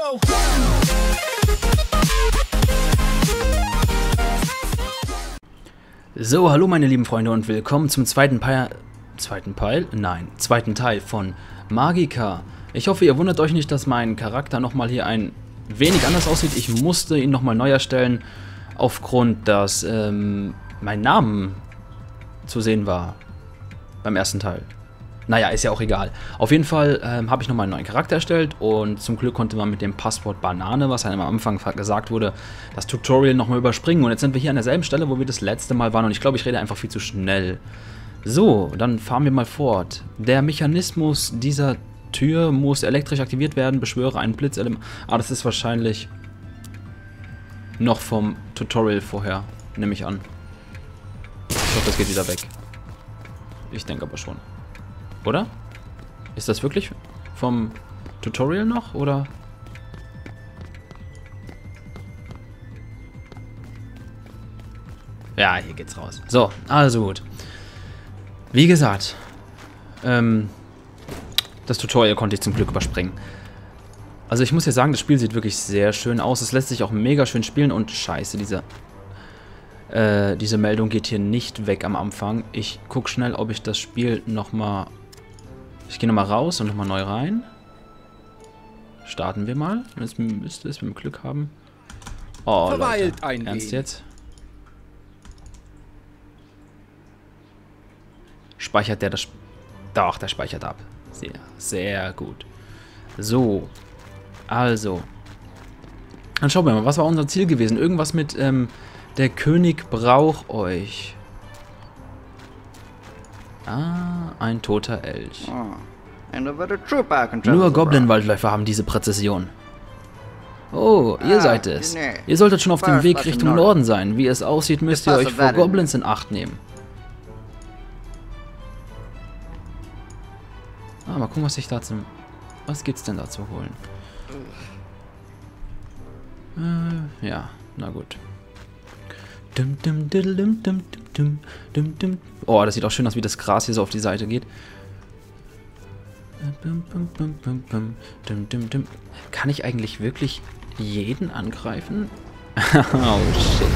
go. So, hallo meine lieben Freunde und willkommen zum zweiten Teil von Magicka. Ich hoffe, ihr wundert euch nicht, dass mein Charakter nochmal hier ein wenig anders aussieht. Ich musste ihn nochmal neu erstellen, aufgrund, dass mein Name zu sehen war beim ersten Teil. Naja, ist ja auch egal. Auf jeden Fall habe ich nochmal einen neuen Charakter erstellt und zum Glück konnte man mit dem Passwort Banane, was einem am Anfang gesagt wurde, das Tutorial nochmal überspringen. Und jetzt sind wir hier an derselben Stelle, wo wir das letzte Mal waren und ich glaube, ich rede einfach viel zu schnell. So, dann fahren wir mal fort. Der Mechanismus dieser Tür muss elektrisch aktiviert werden. Beschwöre einen Blitzelement. Ah, das ist wahrscheinlich noch vom Tutorial vorher, nehme ich an. Ich hoffe, das geht wieder weg. Ich denke aber schon. Oder? Ist das wirklich vom Tutorial noch, oder? Ja, hier geht's raus. So, also gut. Wie gesagt, das Tutorial konnte ich zum Glück überspringen. Also ich muss ja sagen, das Spiel sieht wirklich sehr schön aus. Es lässt sich auch mega schön spielen und scheiße, diese Meldung geht hier nicht weg am Anfang. Ich gucke schnell, ob ich das Spiel nochmal... Ich gehe nochmal raus und nochmal neu rein. Starten wir mal. Jetzt müsste es mit dem Glück haben. Oh, Leute. Ernst jetzt? Speichert der das... Doch, der speichert ab. Sehr, sehr gut. So. Also. Dann schauen wir mal, was war unser Ziel gewesen? Irgendwas mit, der König braucht euch. Ah, ein toter Elch. Nur Goblin-Waldläufer haben diese Präzision. Oh, ihr seid es. Ihr solltet schon auf dem Weg Richtung Norden sein. Wie es aussieht, müsst ihr euch vor Goblins in Acht nehmen. Ah, mal gucken, was ich da zum... Was gibt's denn da zu holen? Ja, na gut. Oh, das sieht auch schön aus, wie das Gras hier so auf die Seite geht. Kann ich eigentlich wirklich jeden angreifen? Oh, shit.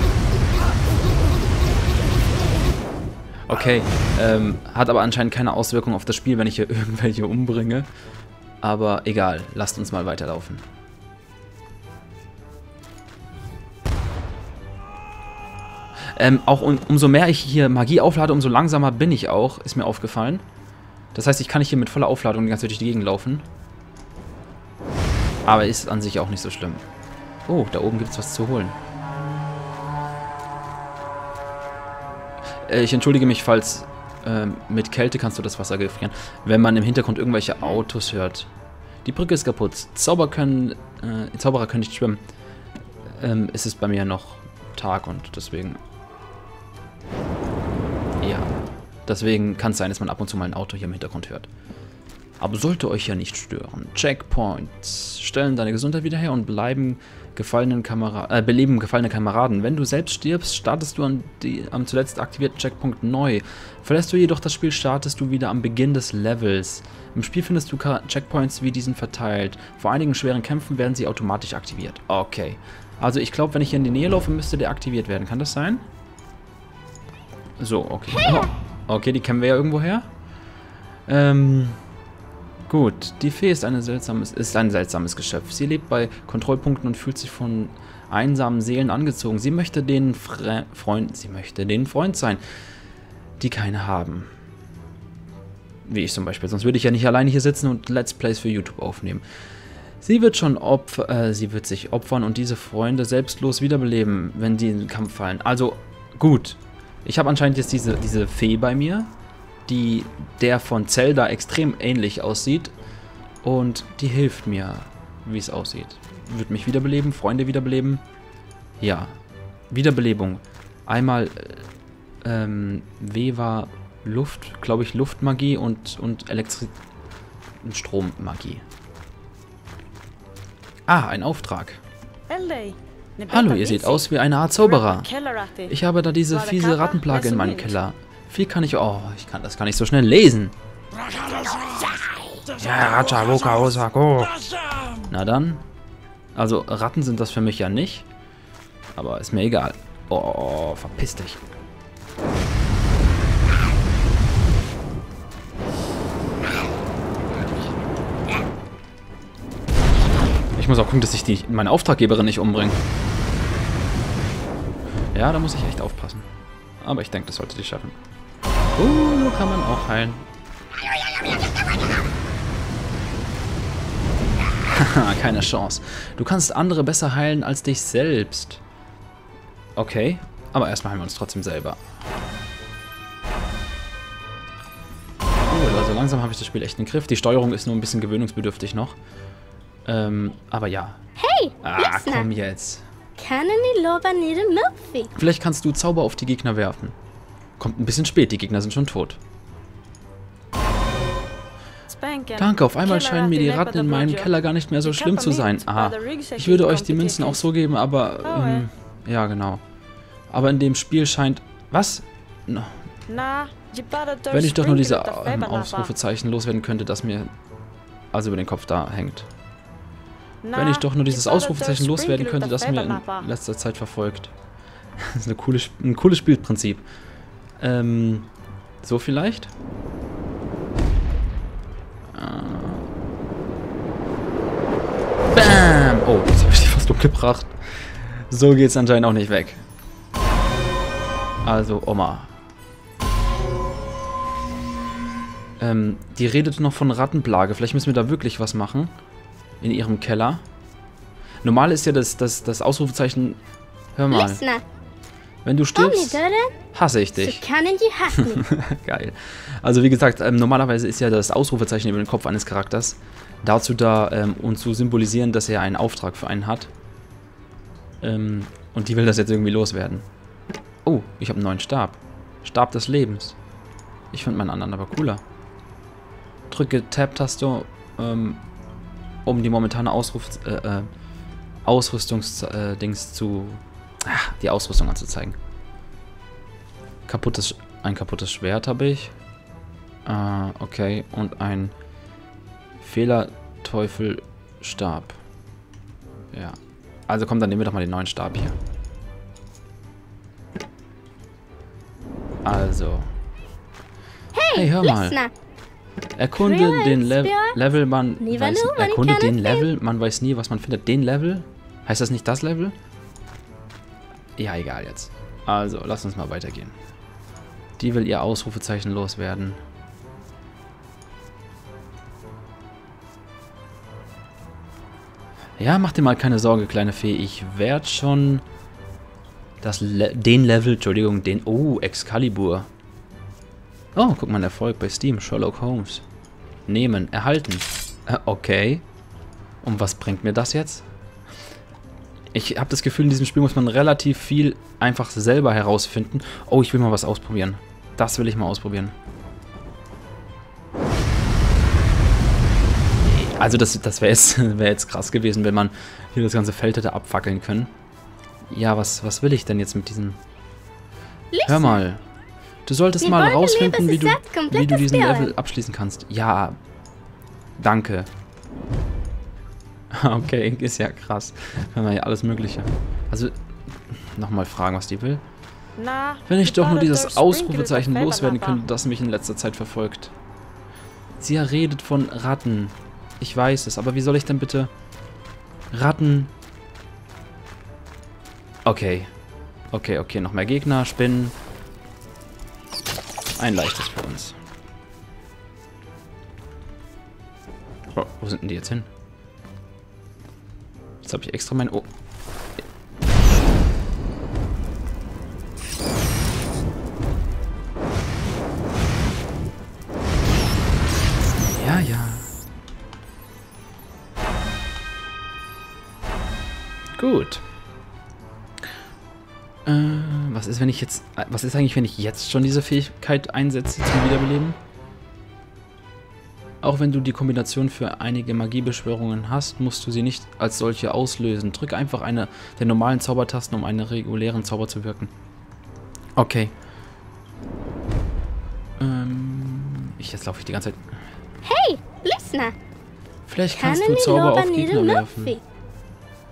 Okay, hat aber anscheinend keine Auswirkung auf das Spiel, wenn ich hier irgendwelche umbringe. Aber egal, lasst uns mal weiterlaufen. Auch umso mehr ich hier Magie auflade, umso langsamer bin ich auch, ist mir aufgefallen. Das heißt, ich kann nicht hier mit voller Aufladung die ganze Zeit durch die Gegend laufen. Aber ist an sich auch nicht so schlimm. Oh, da oben gibt es was zu holen. Ich entschuldige mich, falls mit Kälte kannst du das Wasser gefrieren, wenn man im Hintergrund irgendwelche Autos hört. Die Brücke ist kaputt. Zauberer können nicht schwimmen. Es ist bei mir noch Tag und deswegen... Ja, deswegen kann es sein, dass man ab und zu mal ein Auto hier im Hintergrund hört. Aber sollte euch ja nicht stören. Checkpoints stellen deine Gesundheit wieder her und beleben gefallene Kameraden. Wenn du selbst stirbst, startest du am zuletzt aktivierten Checkpoint neu. Verlässt du jedoch das Spiel, startest du wieder am Beginn des Levels. Im Spiel findest du Checkpoints wie diesen verteilt. Vor einigen schweren Kämpfen werden sie automatisch aktiviert. Okay. Also ich glaube, wenn ich hier in die Nähe laufe, müsste der aktiviert werden. Kann das sein? So, okay. Oh, okay, die kennen wir ja irgendwo her. Gut, die Fee ist ein seltsames Geschöpf. Sie lebt bei Kontrollpunkten und fühlt sich von einsamen Seelen angezogen. Sie möchte den Freund sein, die keine haben. Wie ich zum Beispiel. Sonst würde ich ja nicht alleine hier sitzen und Let's Plays für YouTube aufnehmen. Sie wird sich opfern und diese Freunde selbstlos wiederbeleben, wenn die in den Kampf fallen. Also, gut. Ich habe anscheinend jetzt diese Fee bei mir, die der von Zelda extrem ähnlich aussieht. Und die hilft mir, wie es aussieht. Wird mich wiederbeleben, Freunde wiederbeleben. Ja, Wiederbelebung. Einmal, W war Luft, glaube ich, Luftmagie und Strommagie. Ah, ein Auftrag. Hallo, ihr seht aus wie eine Art Zauberer. Ich habe da diese fiese Rattenplage in meinem Keller. Viel kann ich... Oh, das kann ich so schnell lesen. Ja, Na dann, Also Ratten sind das für mich ja nicht. Aber ist mir egal. Oh, verpiss dich. Ich muss auch gucken, dass ich meine Auftraggeberin nicht umbringe. Ja, da muss ich echt aufpassen. Aber ich denke, das sollte sie schaffen. So kann man auch heilen. Haha, keine Chance. Du kannst andere besser heilen als dich selbst. Okay, aber erstmal heilen wir uns trotzdem selber. Cool, also langsam habe ich das Spiel echt im Griff. Die Steuerung ist nur ein bisschen gewöhnungsbedürftig noch. Aber ja. Hey, Komm jetzt. Vielleicht kannst du Zauber auf die Gegner werfen. Kommt ein bisschen spät, die Gegner sind schon tot. Danke, auf einmal scheinen mir die Ratten in meinem Keller gar nicht mehr so schlimm zu sein. Aha, ich würde euch die Münzen auch so geben, aber... ja, genau. Aber in dem Spiel scheint... Was? No. Wenn ich doch nur diese Ausrufezeichen loswerden könnte, das mir... Also über den Kopf da hängt. Wenn ich doch nur dieses Ausrufezeichen loswerden könnte, das mir in letzter Zeit verfolgt. Das ist ein cooles Spielprinzip. So vielleicht? Bam! Oh, jetzt habe ich die fast umgebracht. So geht's anscheinend auch nicht weg. Also, Oma. Die redet noch von Rattenplage. Vielleicht müssen wir da wirklich was machen. In ihrem Keller. Normal ist ja das Ausrufezeichen... Hör mal. Wenn du stirbst, hasse ich dich. Geil. Also wie gesagt, normalerweise ist ja das Ausrufezeichen über den Kopf eines Charakters dazu da, um zu symbolisieren, dass er einen Auftrag für einen hat. Und die will das jetzt irgendwie loswerden. Oh, ich habe einen neuen Stab. Stab des Lebens. Ich finde meinen anderen aber cooler. Drücke Tab-Taste, um die momentane Ausrüstungsdings zu... die Ausrüstung anzuzeigen. Ein kaputtes Schwert habe ich. Okay. Und ein Fehlerteufelstab. Ja. Also komm, dann nehmen wir doch mal den neuen Stab hier. Also. Hey, hör mal. Erkunde den Level, man weiß nie, was man findet. Den Level? Heißt das nicht das Level? Ja, egal jetzt. Also, lass uns mal weitergehen. Die will ihr Ausrufezeichen loswerden. Ja, mach dir mal keine Sorge, kleine Fee. Ich werde schon den Level, Entschuldigung, den... Oh, Excalibur. Oh, guck mal, ein Erfolg bei Steam. Sherlock Holmes. Nehmen, erhalten. Okay. Und was bringt mir das jetzt? Ich habe das Gefühl, in diesem Spiel muss man relativ viel einfach selber herausfinden. Oh, ich will mal was ausprobieren. Das will ich mal ausprobieren. Also das wäre jetzt krass gewesen, wenn man hier das ganze Feld hätte abfackeln können. Ja, was will ich denn jetzt mit diesem... Hör mal. Du solltest mal rausfinden, wie du diesen Level abschließen kannst. Ja. Danke. Okay, ist ja krass. Wenn man ja alles Mögliche. Also, nochmal fragen, was die will. Wenn ich doch nur dieses Ausrufezeichen loswerden könnte, das mich in letzter Zeit verfolgt. Sie redet von Ratten. Ich weiß es, aber wie soll ich denn bitte... Ratten... Okay. Okay, noch mehr Gegner, Spinnen. Ein leichtes für uns. Oh, wo sind denn die jetzt hin? Jetzt habe ich extra mein... Oh. Ja. Gut. Was ist, wenn ich jetzt... Was ist eigentlich, wenn ich jetzt schon diese Fähigkeit einsetze zum Wiederbeleben? Auch wenn du die Kombination für einige Magiebeschwörungen hast, musst du sie nicht als solche auslösen. Drücke einfach eine der normalen Zaubertasten, um einen regulären Zauber zu wirken. Okay. Jetzt laufe ich die ganze Zeit... Hey, Listener! Vielleicht kannst du Zauber auf Gegner werfen.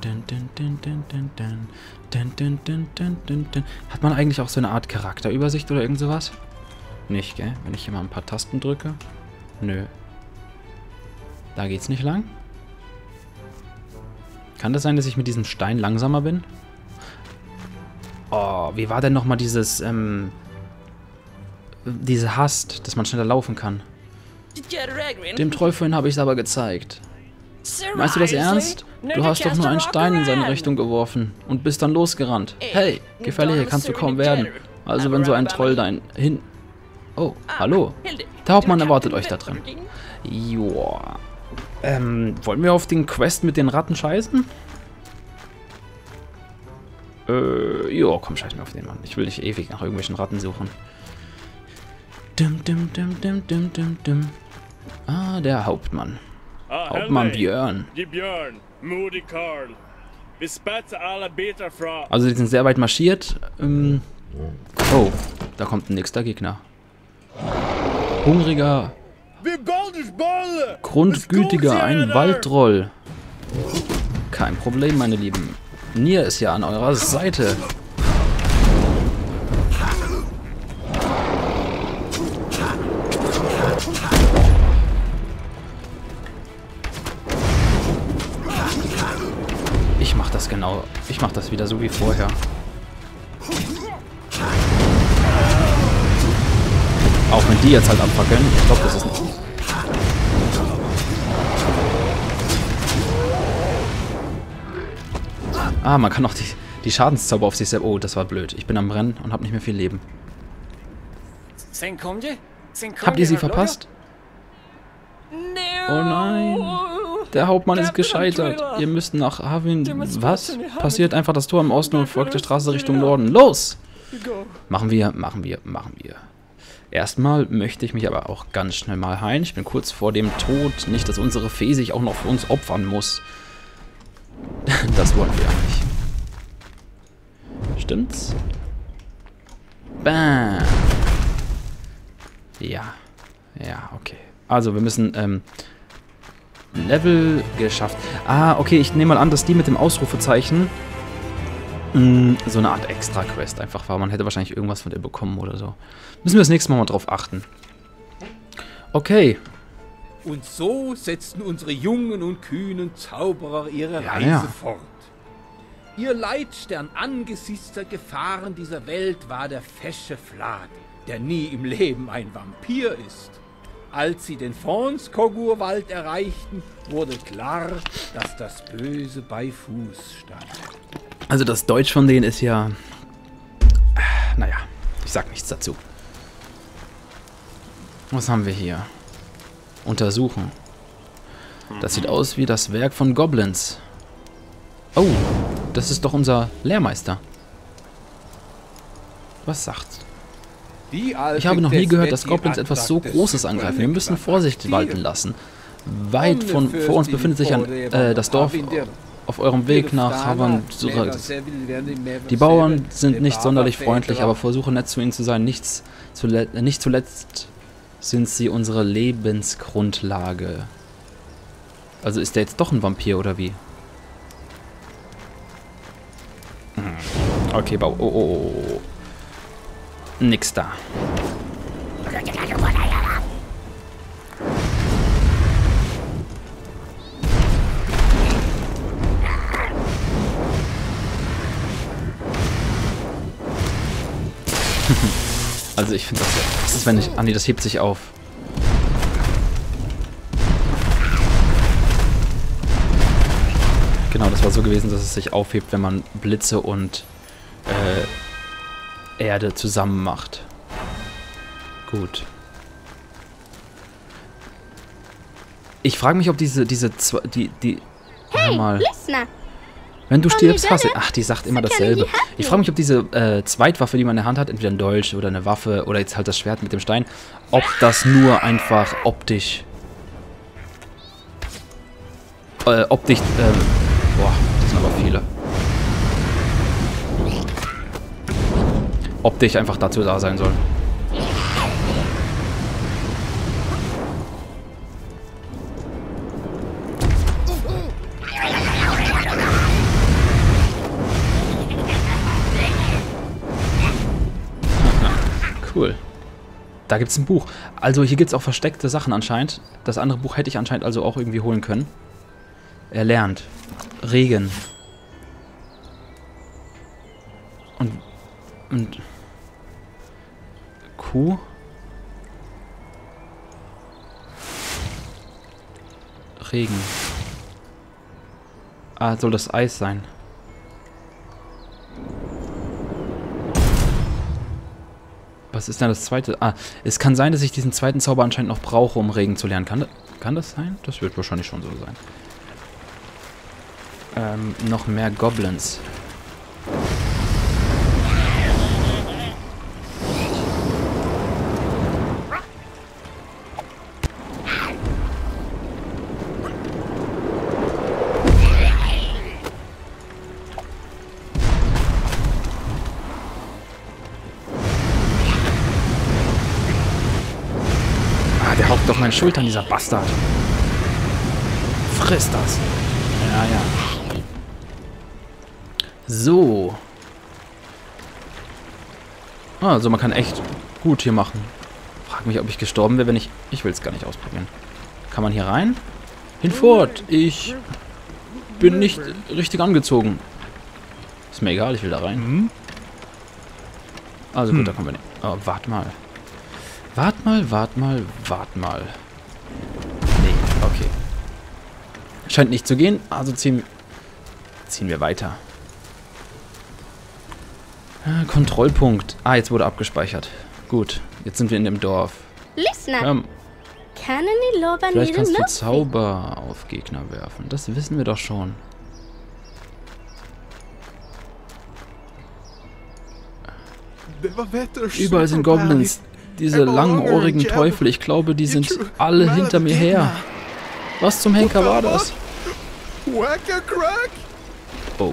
Hat man eigentlich auch so eine Art Charakterübersicht oder irgend sowas? Nicht, gell? Wenn ich hier mal ein paar Tasten drücke. Nö. Da geht's nicht lang. Kann das sein, dass ich mit diesem Stein langsamer bin? Oh, wie war denn nochmal dieses, diese Hast, dass man schneller laufen kann? Dem Trollfreund habe ich es aber gezeigt. Meinst du das ernst? Du hast doch nur einen Stein in seine Richtung geworfen und bist dann losgerannt. Hey, gefährlicher kannst du kaum werden. Also wenn so ein Troll hin... Oh, hallo. Der Hauptmann erwartet euch da drin. Joa. Wollen wir auf den Quest mit den Ratten scheißen? Jo, komm, scheiß mir auf den Mann. Ich will nicht ewig nach irgendwelchen Ratten suchen. Ah, der Hauptmann. Hauptmann Björn. Also die sind sehr weit marschiert. Oh, da kommt ein nächster Gegner. Hungriger, grundgütiger, ein Waldtroll. Kein Problem, meine Lieben. Nier ist ja an eurer Seite. Ich mach das genau. Ich mach das wieder so wie vorher. Auch wenn die jetzt halt abfackeln. Ich glaube, das ist nicht. Ah, man kann auch die Schadenszauber auf sich selbst... Oh, das war blöd. Ich bin am Rennen und habe nicht mehr viel Leben. Habt ihr sie verpasst? Oh nein. Der Hauptmann ist gescheitert. Ihr müsst nach Havin... Was? Passiert einfach das Tor im Osten und folgt der Straße Richtung Norden. Los! Machen wir. Erstmal möchte ich mich aber auch ganz schnell mal heilen. Ich bin kurz vor dem Tod. Nicht, dass unsere Fee sich auch noch für uns opfern muss. Das wollen wir ja nicht. Stimmt's? Bam. Ja. Ja, okay. Also, wir müssen, Level geschafft. Ah, okay, ich nehme mal an, dass die mit dem Ausrufezeichen so eine Art Extra-Quest einfach war. Man hätte wahrscheinlich irgendwas von der bekommen oder so. Müssen wir das nächste Mal drauf achten. Okay. Und so setzten unsere jungen und kühnen Zauberer ihre Reise fort. Ihr Leitstern angesichts der Gefahren dieser Welt war der fesche Vlad, der nie im Leben ein Vampir ist. Als sie den Fons-Kogur-Wald erreichten, wurde klar, dass das Böse bei Fuß stand. Also das Deutsch von denen ist ja... Naja, ich sag nichts dazu. Was haben wir hier? Untersuchen. Das sieht aus wie das Werk von Goblins. Oh, das ist doch unser Lehrmeister. Was sagt's? Ich habe noch nie gehört, dass Goblins etwas so Großes angreifen. Wir müssen Vorsicht walten lassen. Weit vor uns befindet sich das Dorf auf eurem Weg nach Havan. Die Bauern sind nicht sonderlich freundlich, aber versuche nett zu ihnen zu sein. Nicht zuletzt sind sie unsere Lebensgrundlage. Also ist der jetzt doch ein Vampir, oder wie? Okay, Bau. Oh. Nix da. Also ich finde das ja... Was ist, wenn ich... Ah nee, das hebt sich auf. Genau, das war so gewesen, dass es sich aufhebt, wenn man Blitze und Erde zusammen macht. Gut. Ich frage mich, ob diese Hey, mal, Listener! wenn du stirbst, hasse... Ach, die sagt immer dasselbe. Ich frage mich, ob diese Zweitwaffe, die man in der Hand hat, entweder ein Dolch oder eine Waffe oder jetzt halt das Schwert mit dem Stein, ob das nur einfach optisch... boah, das sind aber viele. Optisch einfach dazu da sein soll. Da gibt es ein Buch. Also hier gibt es auch versteckte Sachen anscheinend. Das andere Buch hätte ich anscheinend also auch irgendwie holen können. Er lernt. Regen. Und Kuh. Regen. Ah, soll das Eis sein? Was ist denn das zweite? Ah, es kann sein, dass ich diesen zweiten Zauber anscheinend noch brauche, um Regen zu lernen. Kann das sein? Das wird wahrscheinlich schon so sein. Noch mehr Goblins. Der haucht auf meine Schultern, dieser Bastard. Friss das. Ja, ja. So. Ah, also man kann echt gut hier machen. Frag mich, ob ich gestorben wäre, wenn ich... Ich will es gar nicht ausprobieren. Kann man hier rein? Hinfort. Ich bin nicht richtig angezogen. Ist mir egal, ich will da rein. Also gut, da kommen wir nicht. Oh, warte mal. Warte mal. Nee, okay. Scheint nicht zu gehen, also ziehen wir weiter. Kontrollpunkt. Ah, jetzt wurde abgespeichert. Gut, jetzt sind wir in dem Dorf. Vielleicht kannst du Zauber auf Gegner werfen. Das wissen wir doch schon. Überall sind Goblins. Diese langohrigen Teufel. Ich glaube, die sind alle hinter mir her. Was zum Henker war das? Oh.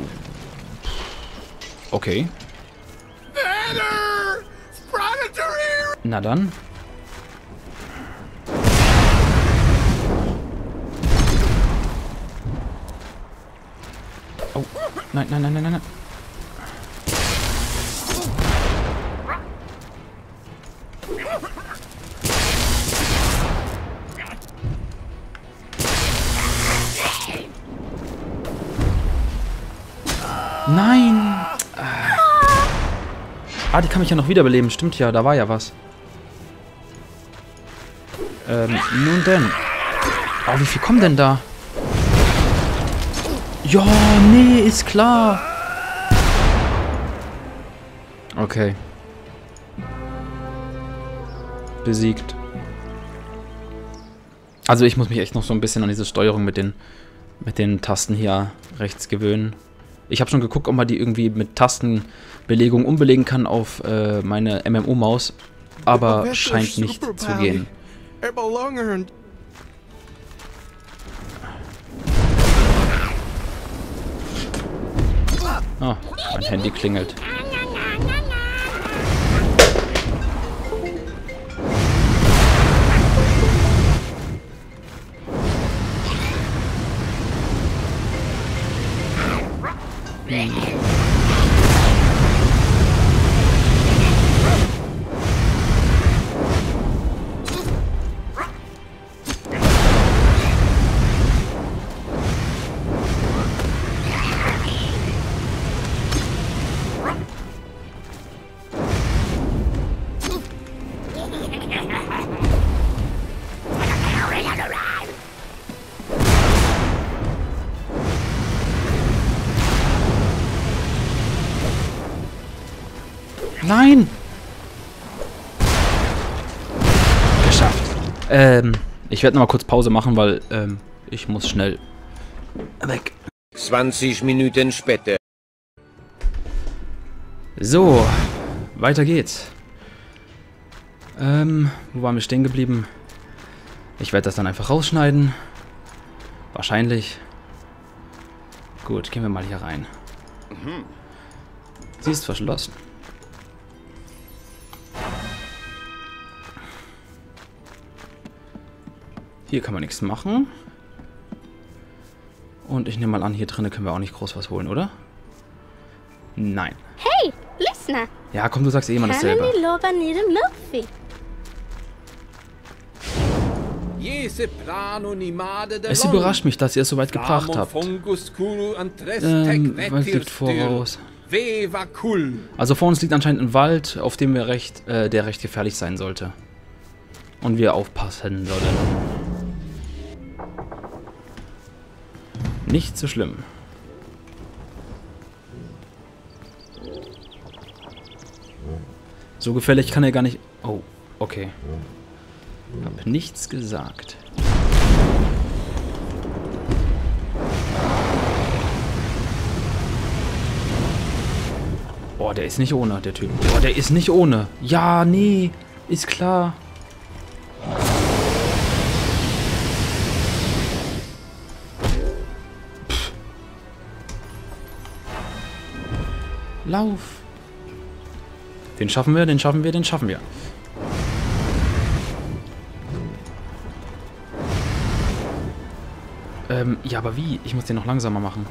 Okay. Na dann. Oh. Nein. Nein! Ah, die kann mich ja noch wiederbeleben. Stimmt ja, da war ja was. Nun denn. Oh, wie viel kommen denn da? Ja, nee, ist klar. Okay. Besiegt. Also ich muss mich echt noch so ein bisschen an diese Steuerung mit den Tasten hier rechts gewöhnen. Ich habe schon geguckt, ob man die irgendwie mit Tastenbelegung umbelegen kann auf meine MMO-Maus, aber scheint nicht zu gehen. Oh, mein Handy klingelt. Nein! Geschafft. Ich werde noch mal kurz Pause machen, weil ich muss schnell weg. 20 Minuten später. So, weiter geht's. Wo waren wir stehen geblieben? Ich werde das dann einfach rausschneiden. Wahrscheinlich. Gut, gehen wir mal hier rein. Sie ist verschlossen. Hier kann man nichts machen. Und ich nehme mal an, hier drinnen können wir auch nicht groß was holen, oder? Nein. Hey, listener. Ja, komm, du sagst eh immer dasselbe. Es überrascht mich, dass ihr es so weit gebracht habt. Wald liegt voraus. Also vor uns liegt anscheinend ein Wald, auf dem wir der recht gefährlich sein sollte. Und wir aufpassen sollten. Nicht so schlimm. So gefährlich kann er gar nicht... Oh, okay. Hab nichts gesagt. Oh, der ist nicht ohne, der Typ. Oh, der ist nicht ohne. Ja, nee, ist klar. Pff. Lauf. Den schaffen wir, den schaffen wir, den schaffen wir. Ja, aber wie? Ich muss den noch langsamer machen.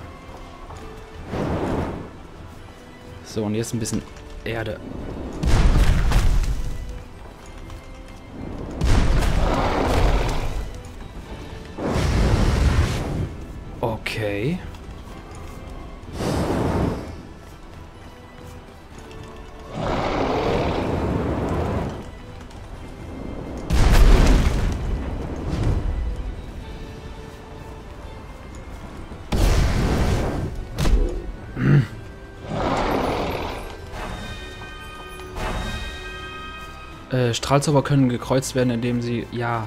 So, und jetzt ein bisschen Erde. Okay. Strahlzauber können gekreuzt werden, indem sie... Ja.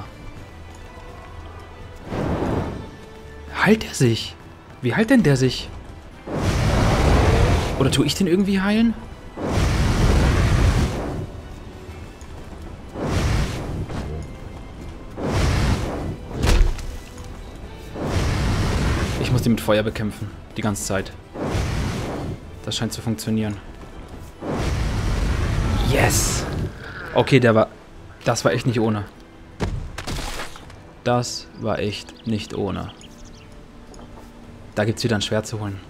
Heilt er sich? Wie heilt denn der sich? Oder tue ich den irgendwie heilen? Ich muss den mit Feuer bekämpfen. Die ganze Zeit. Das scheint zu funktionieren. Yes! Okay, das war echt nicht ohne. Das war echt nicht ohne. Da gibt's wieder ein Schwert zu holen.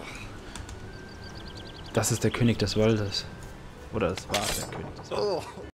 Das ist der König des Waldes. Oder das war der König des Waldes.